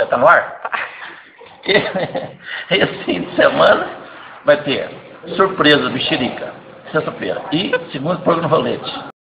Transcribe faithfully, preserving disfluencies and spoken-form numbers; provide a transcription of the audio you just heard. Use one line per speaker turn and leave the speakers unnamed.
Já está no ar? Esse fim de semana vai ter surpresa, mexerica, sexta-feira. E segundo, fogo no rolete.